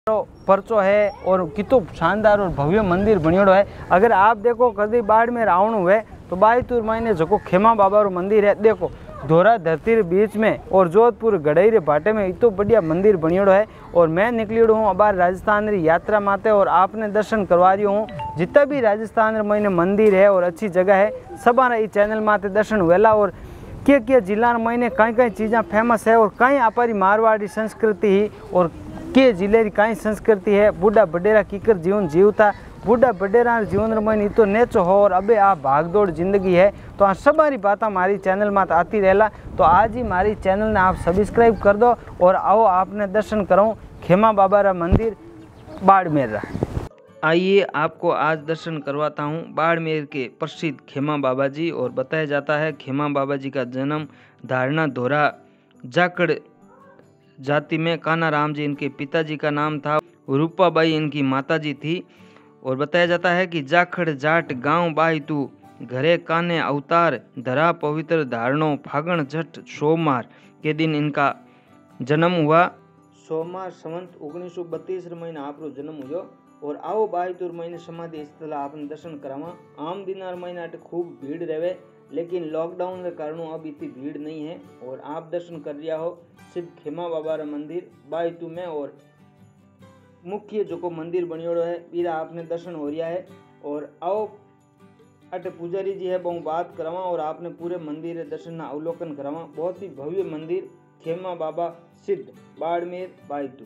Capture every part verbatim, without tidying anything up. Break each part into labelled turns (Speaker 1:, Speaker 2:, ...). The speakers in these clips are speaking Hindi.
Speaker 1: परचो है और कितो शानदार और भव्य मंदिर बनियोड़ो है। अगर आप देखो कभी बाड़मेर आवणु हुए तो बाईतूर महीने जो खेमा बाबा रो मंदिर है, देखो धोरा धरती रे बीच में और जोधपुर गढ़ई रे भाटे में इतो बढ़िया मंदिर बनियोड़ो है। और मैं निकलियोड़ो हूँ अबार राजस्थान री यात्रा माते और आपने दर्शन करवा रही हूँ। जितना भी राजस्थान रे महीने मंदिर है और अच्छी जगह है सबारा इस चैनल माते दर्शन हुएला। और के के जिला महीने कई कई चीज़ा फेमस है और कई आपारी मारवाड़ी संस्कृति ही और के जिले की कई संस्कृति है। बूढ़ा बडेरा कीकर जीवन जीवता बूढ़ा बडेरा जीवन रमन तो नेचो हो और अबे आप भागदौड़ जिंदगी है। तो आ सारी बात हमारी चैनल में आती रहेला। तो आज ही हमारी चैनल ने आप सब्सक्राइब कर दो और आओ आपने दर्शन करो खेमा बाबा रा मंदिर बाड़मेर रा। आइए आपको आज दर्शन करवाता हूँ बाड़मेर के प्रसिद्ध खेमा बाबा जी। और बताया जाता है खेमा बाबा जी का जन्म धारणा धोरा जाकड़ जाति में कान्हा राम जी इनके पिताजी का नाम था, रूपाबाई इनकी माताजी थी। और बताया जाता है कि जाखड़ जाट गांव बाहितू घरे कान्हे अवतार धरा पवित्र धारणों फागण जट सोमवार के दिन इनका जन्म हुआ। सोमवार संवत उन्नीस सौ बत्तीस महीने आप जन्म हुआ। और आओ बाईतूर महीने समाधि स्थल आपने दर्शन करावा। आम दिनार महीना खूब भीड़ रहे लेकिन लॉकडाउन के कारण अब इतनी भीड़ नहीं है। और आप दर्शन कर लिया हो सिद्ध खेमा बाबा रा मंदिर बाईतू में। और मुख्य जो को मंदिर बनियोड़ो है बीरा आपने दर्शन हो रहा है। और आओ अटे पुजारी जी है बहु बात करावा और आपने पूरे मंदिर दर्शन ना अवलोकन करावा। बहुत ही भव्य मंदिर खेमा बाबा सिद्ध बाड़मेर बाईतू।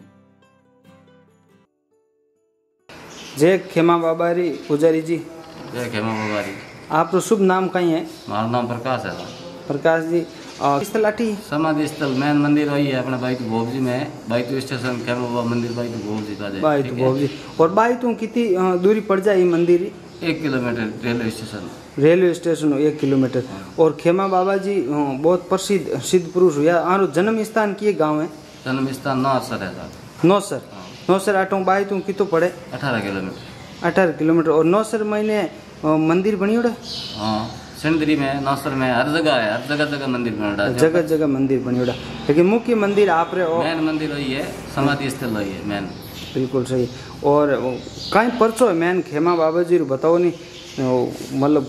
Speaker 1: जय खेमा बाबा री पुजारी जी।
Speaker 2: जय खेमा बाबा री।
Speaker 1: आप शुभ नाम कहीं है?
Speaker 2: मारा नाम प्रकाश है। प्रकाश
Speaker 1: जी स्थल
Speaker 2: समाधि स्थल मेन मंदिर वही है अपने बाईतू भोगजी में। बाईतू स्टेशन खेमा बाबा मंदिर बाईतू भोगजी का
Speaker 1: बाईतू भोगजी। और बाईतू कितनी दूरी पड़ जाए ये मंदिर?
Speaker 2: एक kilometre railway station.
Speaker 1: Railway station एक किलोमीटर। और खेमा बाबा जी बहुत प्रसिद्ध सिद्ध पुरुष हुआ। आरो जन्म स्थान किए गाँव है?
Speaker 2: जन्म स्थान नौसर है।
Speaker 1: नौसर नौसर आटो बाईतू कितो पड़े?
Speaker 2: अठारह किलोमीटर।
Speaker 1: अठारह किलोमीटर। और नौसर महीने मंदिर बनी उड़े?
Speaker 2: हाँ सिंदरी में नौसर में हर जगह है, हर जगह जगह मंदिर बना
Speaker 1: जगह जगह मंदिर बनी उड़ा। लेकिन मुख्य मंदिर आप रे
Speaker 2: मेन मंदिर वही है समाधि स्थल वही है मेन।
Speaker 1: बिल्कुल सही। और कहीं परचो है मेन खेमा बाबा जी बताओ नहीं मतलब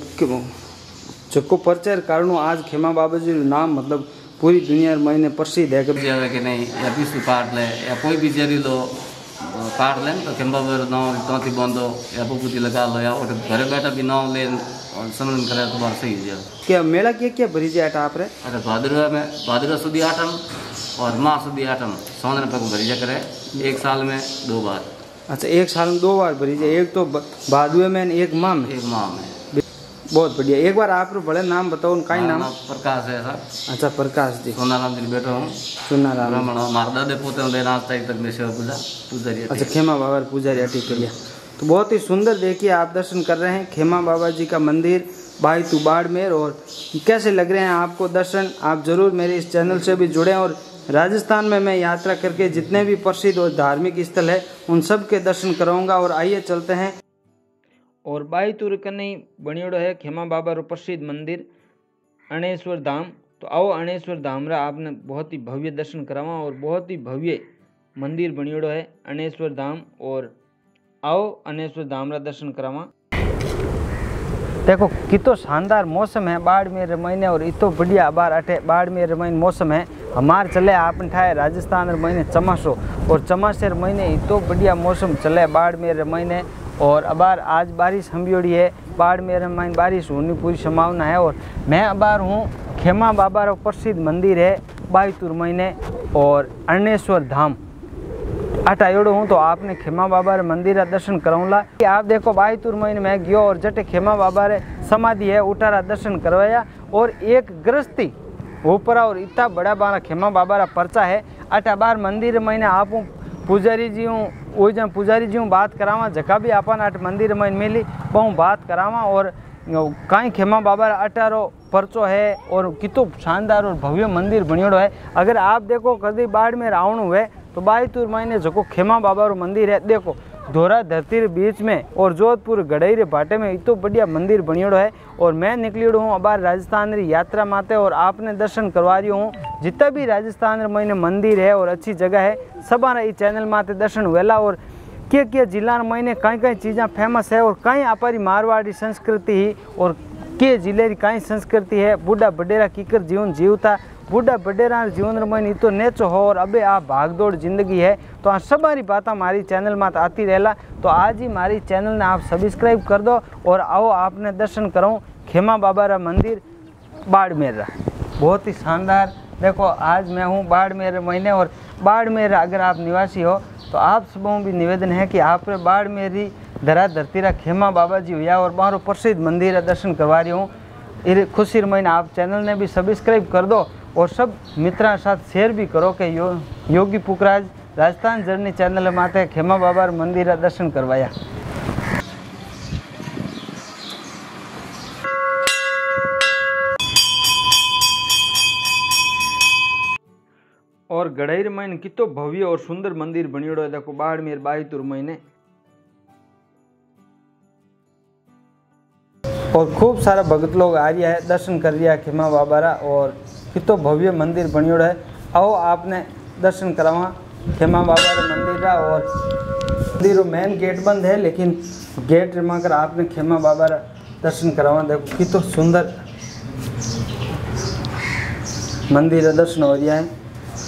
Speaker 1: जको परिचय कारण आज खेमा बाबा जी नाम मतलब पूरी दुनिया महीने प्रसिद्ध है
Speaker 2: कि नहीं। या विष्णु काट ले या कोई भी जरी लो काट लें तो खेमा बाबा नाम तौती बंदो या पुपुती लगा लो या घरे बैठा भी नाम ले और सम्मेलन करे तो बात सही है।
Speaker 1: क्या मेला क्या क्या भरी जाए आप रे?
Speaker 2: अरे भादरवा में भादरवा सुधी आठम और माह सुधी आठम सौंदर्य पर भरी जा करे एक साल में दो बार।
Speaker 1: अच्छा एक साल में दो बार भरी जाए, एक तो भादुए में एक माह में?
Speaker 2: एक माह में।
Speaker 1: बहुत बढ़िया। एक बार आप बड़े नाम बताओ उनका नाम?
Speaker 2: प्रकाश है सर।
Speaker 1: अच्छा प्रकाश जी।
Speaker 2: सोनाराम जी बेटा हूँ।
Speaker 1: सोनाराम
Speaker 2: हमारे दादे पोते आज तक तक सेवा पूजा पुजारी।
Speaker 1: अच्छा खेमा बाबा पुजारी अटी करिया। तो बहुत ही सुंदर देखिए आप दर्शन कर रहे हैं खेमा बाबा जी का मंदिर बाईतू बाड़मेर। और कैसे लग रहे हैं आपको दर्शन? आप जरूर मेरे इस चैनल से भी जुड़ें। और राजस्थान में मैं यात्रा करके जितने भी प्रसिद्ध और धार्मिक स्थल है उन सब के दर्शन कराऊंगा। और आइए चलते हैं। और बाईतू कन्नी बनियोड़ो है खेमा बाबा रो प्रसिद्ध मंदिर अणेश्वर धाम। तो आओ अणेश्वर धाम रा आपने बहुत ही भव्य दर्शन करावा। और बहुत ही भव्य मंदिर बनियोड़ो है अणेश्वर धाम। और आओ अणेश्वर धाम रा दर्शन करावा। देखो कितो शानदार मौसम है बाड़मेर महीने और इतो बढ़िया बार अठे बाड़मेर महीने मौसम है। हमार चले आपन ठाए राजस्थान महीने चमासो और चमासेर महीने इतो बढ़िया मौसम चले बाड़मेर महीने। और अबार आज बारिश हम्बियोड़ी है बाड़मेर महीने बारिश होने पूरी संभावना है। और मैं अबार हूँ खेमा बाबा रो प्रसिद्ध मंदिर है बाईतूर महीने और अणेश्वर धाम अटायोड़ो हूँ। तो आपने खेमा बाबा रे मंदिर दर्शन कराऊंगा। आप देखो बाईतूर महीने में गयो और जटे खेमा बाबा रे समाधि है उठारा दर्शन करवाया। और एक गृहस्थी ऊपर और इतना बड़ा बारा खेमा बाबा रा पर्चा है अटा बार मंदिर महीने आप पुजारी जी हूँ वो जहाँ पुजारी जी हूँ बात करावा जगह भी अपन अट मंदिर में मिली बहु बात करावा। और कहीं खेमा बाबा अठारो परचो है और कितो शानदार और भव्य मंदिर बनियोड़ो है। अगर आप देखो कभी बाड़मेर आवणु हुए तो बाईतूर महीने जो खेमा बाबा रो मंदिर है, देखो धोरा धरती रे बीच में और जोधपुर गढ़ई रे भाटे में इतो बढ़िया मंदिर बनियोड़ो है। और मैं निकलियोड़ो हूँ अबार राजस्थान री यात्रा माते और आपने दर्शन करवा रही हूँ। जितना भी राजस्थान रे महीने मंदिर है और अच्छी जगह है सबारा इस चैनल माते दर्शन हुएला। और के के जिला महीने कई कई चीज़ा फेमस है और कई आपारी मारवाड़ी संस्कृति ही और के जिले की कई संस्कृति है। बूढ़ा बडेरा कीकर जीवन जीवता बूढ़ा बडेरा जीवन रमन तो नेचो हो और अबे आप भागदौड़ जिंदगी है। तो आ सारी बात हमारी चैनल में आती रहेला। तो आज ही हमारी चैनल ने आप सब्सक्राइब कर दो और आओ आपने दर्शन करो खेमा बाबा रा मंदिर बाड़मेर रा बहुत ही शानदार। देखो आज मैं हूँ बाड़मेर महीने और बाड़मेर अगर आप निवासी हो तो आप सबों भी निवेदन है कि आप बाड़मेरी धरा धरती रा खेमा बाबा जी हुआ और बारो प्रसिद्ध मंदिर दर्शन करवा रही हूँ। इस खुशी महीने आप चैनल ने भी सब्सक्राइब कर दो और सब मित्रों साथ शेयर भी करो कि यो, योगी पुखराज राजस्थान जर्नी चैनल माते खेमा बाबा मंदिर दर्शन करवाया। और गढ़ई महीने कितो भव्य और सुंदर मंदिर बनियोड़ो है। देखो बाड़मेर बाईतुर महीने और खूब सारा भगत लोग आ रहा है दर्शन कर रहा है खेमा बाबा रा और कितो भव्य मंदिर बनियोड़ो है। आओ आपने दर्शन करावा खेमा बाबा रा मंदिर रा। और मंदिर मेन गेट बंद है लेकिन गेट रमा कर आपने खेमा बाबा रा दर्शन करावा। देखो कितो सुंदर मंदिर दर्शन हो रहा है।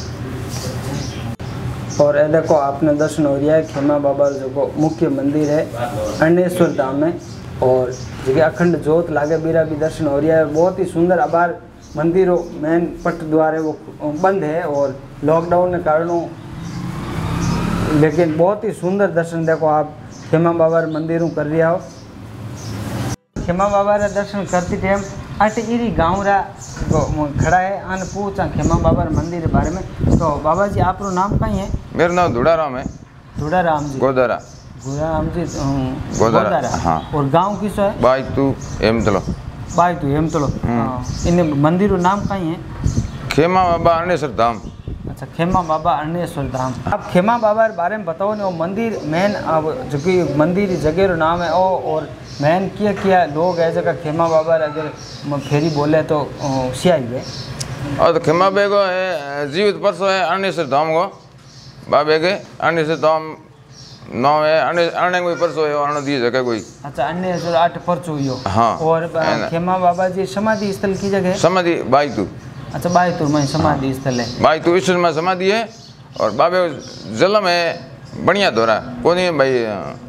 Speaker 1: और ये देखो आपने दर्शन हो रहा है खेमा बाबा जो मुख्य मंदिर है अरणेश्वर धाम में और जगह अखंड जोत लागे बीरा भी दर्शन हो रहा है। बहुत ही सुंदर अबार मंदिरों मेन पट द्वार है वो बंद है और लॉकडाउन के कारणों लेकिन बहुत ही सुंदर दर्शन देखो आप खेमा बाबा मंदिरों कर रहा हो। खेमा बाबा रा दर्शन करती टाइम अट इरी गाँव रा खड़ा है अन पूछा खेमा बाबा मंदिर के बारे में। तो बाबा जी आप नाम कहीं है?
Speaker 3: मेरा नाम धुड़ाराम है।
Speaker 1: धुड़ाराम जी
Speaker 3: गोदारा
Speaker 1: गोदाराम जी
Speaker 3: गोदारा,
Speaker 1: गोदारा।
Speaker 3: हाँ।
Speaker 1: और गांव किसो है?
Speaker 3: बाईतू हेमतलो
Speaker 1: बाईतू हेमतलो। इन मंदिर नाम कहीं है?
Speaker 3: खेमा बाबा अरणेश्वर धाम।
Speaker 1: अच्छा खेमा बाबा अरणेश्वर धाम। आप खेमा बाबा के बारे में बताओ ना। वो मंदिर मेन जो कि मंदिर जगह रो नाम है ओ और मेन किया किया लोग है जगह खेमा बाबा अगर फेरी बोले तो सियाई है।
Speaker 3: और तो खेमा बेगो है जीवित परसों है अरणेश्वर धाम को बाबे के अरणेश्वर धाम नौ है अरणे कोई परसों है अरण दी जगह कोई। अच्छा
Speaker 1: अरणेश्वर आठ परसों हुई हो।
Speaker 3: हाँ।
Speaker 1: और खेमा बाबा जी समाधि स्थल की जगह है?
Speaker 3: समाधि बाईतू।
Speaker 1: अच्छा बाईतुर में समाधि स्थल है।
Speaker 3: बाईतू ईश्वर में समाधि है और बाबे जलम है बढ़िया धोरा कोनी भाई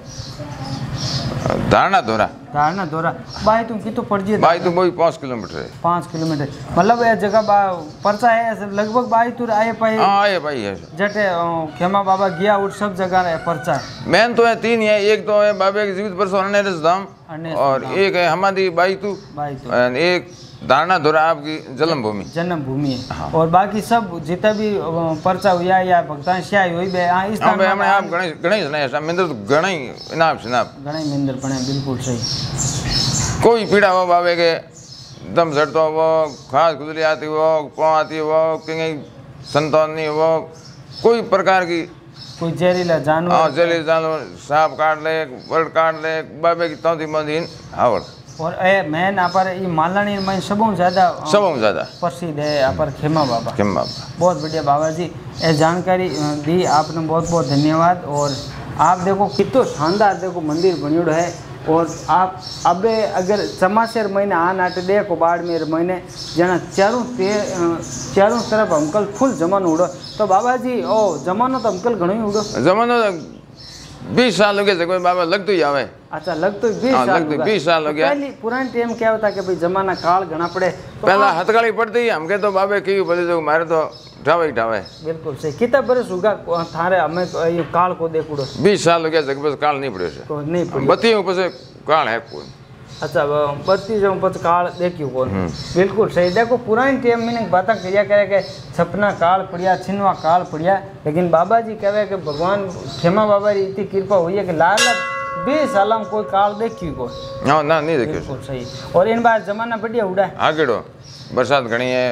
Speaker 3: धारणा धोरा
Speaker 1: धारणा धोरा बाई तुम की तो पड़ जाए
Speaker 3: बाई तुम वही पाँच किलोमीटर है।
Speaker 1: पाँच किलोमीटर मतलब ये जगह बा परचा है लगभग बाई तुर आए पाई।
Speaker 3: हाँ आए पाई है
Speaker 1: जटे खेमा बाबा गया उठ सब जगह है परचा है।
Speaker 3: मेन तो है तीन है एक तो है बाबे के जीवित परसों अरणेश्वर धाम और एक है हमारी बाईतू बाईतू एक धारणा धोरा आपकी जन्म भूमि
Speaker 1: जन्म भूमि है। हाँ। और बाकी सब जितना भी परचा हुआ या भक्तान श्याई हुई बे हां इस
Speaker 3: तरह हमने आप गणेश गणेश नहीं मिंदर तो गणई इनाम सिनाब
Speaker 1: गणई मिंदर पड़े बिल्कुल सही।
Speaker 3: कोई पीड़ा हो बाबे के दम झड़ता हो खास गुजरी आती हो पाँव आती हो कहीं संतान नहीं हो कोई प्रकार की
Speaker 1: कोई जहरीला जानवर
Speaker 3: हाँ जहरीला जानवर सांप काट ले बर्ड काट ले बाबे की तौती मंदिर आवड़।
Speaker 1: और ए मैन अपर ये मालानी में सबों ज्यादा
Speaker 3: सबों ज्यादा
Speaker 1: प्रसिद्ध है अपर खेमा बाबा।
Speaker 3: खेमा बाबा बहुत
Speaker 1: बढ़िया बाबा जी ये जानकारी दी आपने बहुत बहुत धन्यवाद। और आप देखो कितना शानदार देखो मंदिर बनियोड़ो है। और आप अबे अगर चमासेर महीने आ नाटे देखो बाड़मेर महीने जना चारों ते चारों तरफ अंकल फुल जमानो उड़ो तो बाबा जी ओ जमानो तो अंकल घणो ही उड़ो
Speaker 3: जमानो बीस साल हो गए कोई बाबा लग तो ही आवे।
Speaker 1: अच्छा लग तो बीस साल
Speaker 3: लग तो बीस साल हो गया।
Speaker 1: पहली पुराने टाइम क्या होता कि भाई जमाना काल घना पड़े तो
Speaker 3: पहला हथकड़ी पड़ती है हमके तो बाबे की बोले जो मारे तो ठावे ही ठावे।
Speaker 1: बिल्कुल सही कितना बरस होगा थारे हमें ये काल को देखुड़ो
Speaker 3: बीस साल हो गया जग बस काल नहीं पड़े
Speaker 1: तो नहीं पड़ी
Speaker 3: बत्ती ऊपर से काल है कोई।
Speaker 1: अच्छा बत्ती जो पच काल देखियो कौन बिल्कुल सही। देखो पुरानी टाइम में बात किया करे के छपना काल पड़िया छिनवा काल पड़िया लेकिन बाबा जी कहे कि भगवान खेमा बाबा की इतनी कृपा हुई है कि लाल बीस साल में कोई काल देखी को
Speaker 3: हाँ ना नहीं देखियो
Speaker 1: सही। और इन बार जमाना बढ़िया उड़ा है
Speaker 3: आगेड़ो बरसात घनी है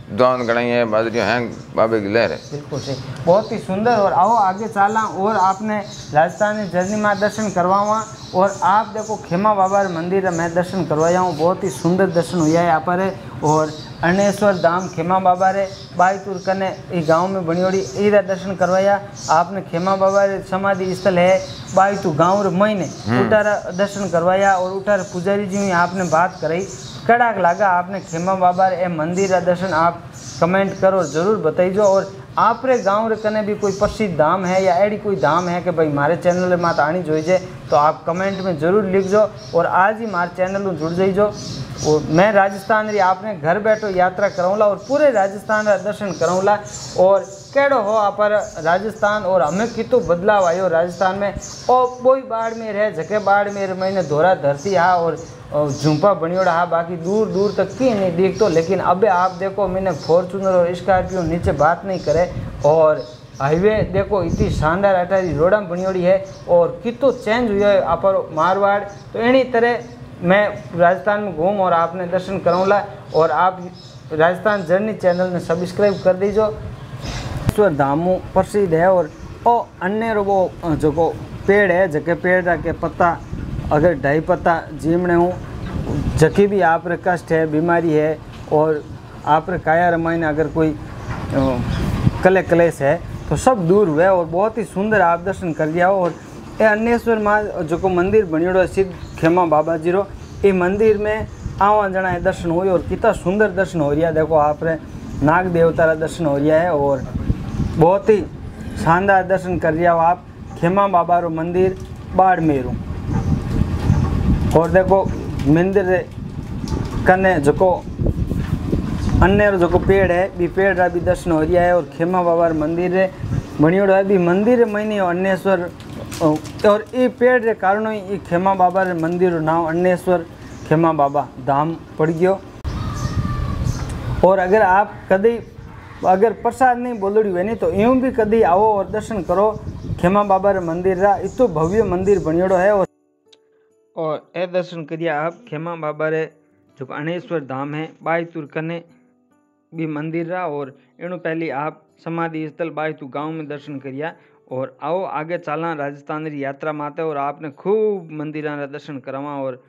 Speaker 3: दान गणाई है बाजरी हैं बाबे की लहर है।
Speaker 1: बिल्कुल सही, बहुत ही सुंदर। और आओ आगे चाला और आपने राजस्थानी जर्नी में दर्शन करवावा। और आप देखो खेमा बाबा मंदिर मैं दर्शन करवाया हूँ, बहुत ही सुंदर दर्शन हुआ है यहाँ पर है। और अरणेश्वर धाम खेमा बाबा रे बाईतुर कने ये गांव में बनियोड़ी इधर दर्शन करवाया आपने। खेमा बाबा रे समाधि स्थल है बाईतु गांव रे महीने उठारा दर्शन करवाया। और उठार पुजारी जी में आपने बात कराई, कड़ाक लगा आपने खेमा बाबा रे मंदिर रा दर्शन आप कमेंट करो जरूर बताइजो। और आप रे गाँव रे कने भी कोई प्रसिद्ध धाम है या ऐसी कोई धाम है कि भाई मारे चैनल में तो आनी जोईजे तो आप कमेंट में जरूर लिखजो। और आज ही मारे चैनल में जुड़ जाइजो। और मैं राजस्थान री आपने घर बैठो यात्रा कराऊँला और पूरे राजस्थान रा दर्शन कराऊँला। और केड़ो हो आप राजस्थान और हमें कितो बदलाव आयो राजस्थान में। और कोई बाड़मेर है जगह बाड़मेर मैंने धोरा धरती हा और झुंपा बनियोड़ा हा, बाकी दूर दूर तक की नहीं दिखतो। लेकिन अब आप देखो मैंने फॉर्चूनर और स्कॉर्पियो नीचे बात नहीं करे। और हाईवे देखो इतनी शानदार अटारी रोड़ा बनियोड़ी है और कितो चेंज हुआ है आप मारवाड़। तो इन्हीं तरह मैं राजस्थान में घूम और आपने दर्शन कराऊँला। और आप राजस्थान जर्नी चैनल में सब्सक्राइब कर दीजो। ईश्वर धामू प्रसिद्ध है। और ओ अन्य वो जो को पेड़ है जके पेड़ के पत्ता अगर ढाई पत्ता जीमने हूँ जकी भी आप रे कष्ट है बीमारी है और आप रे काया रमाइन अगर कोई कले कलेश है तो सब दूर हुए। और बहुत ही सुंदर आप दर्शन कर लिया हो। और ये अन्नेश्वर माँ जो को मंदिर बनियोड़ो सिद्ध खेमा बाबा जी रो ये मंदिर में आवा जना दर्शन हुए और कितना सुंदर दर्शन हो रहा। देखो आप रे नाग देवता रा दर्शन हो रहा है और बहुत ही शानदार दर्शन कर लिया हो आप खेमा बाबा रो मंदिर बाड़मेर। और देखो मंदिर कने जो को अन्य जो को पेड़ है भी पेड़ रा भी दर्शन हो रहा है। और खेमा बाबा रा मंदिर रे बनियोड़ो है भी मंदिर महीने अन्नेश्वर और ये पेड़ रे कारण ही खेमा बाबा रे मंदिर रो नाम अन्नेश्वर खेमा बाबा धाम पड़ गयो। और अगर आप कदी अगर प्रसाद नहीं बोलड़ी हुए नहीं तो यूँ भी कदी आओ और दर्शन करो खेमा बाबा रे मंदिर रा इतो भव्य मंदिर बनियोड़ो है। और और ए दर्शन करिए आप खेमा बाबा रे जो अरणेश्वर धाम है बाईतुर कने भी मंदिर रहा। और इनो पहले आप समाधि स्थल बाईतु गांव में दर्शन करिया। और आओ आगे चलना राजस्थान री यात्रा माते और आपने खूब मंदिरां रा दर्शन करावा। और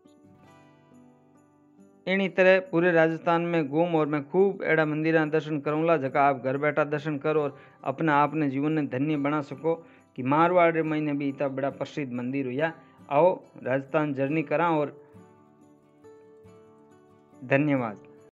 Speaker 1: इन्हीं तरह पूरे राजस्थान में घूम और मैं खूब एड़ा मंदिरां दर्शन करूँगा जगह आप घर बैठा दर्शन करो और अपना आपने जीवन में धन्य बना सको कि मारवाड़ महीने भी इतना बड़ा प्रसिद्ध मंदिर हुआ। आओ राजस्थान जर्नी करा और धन्यवाद।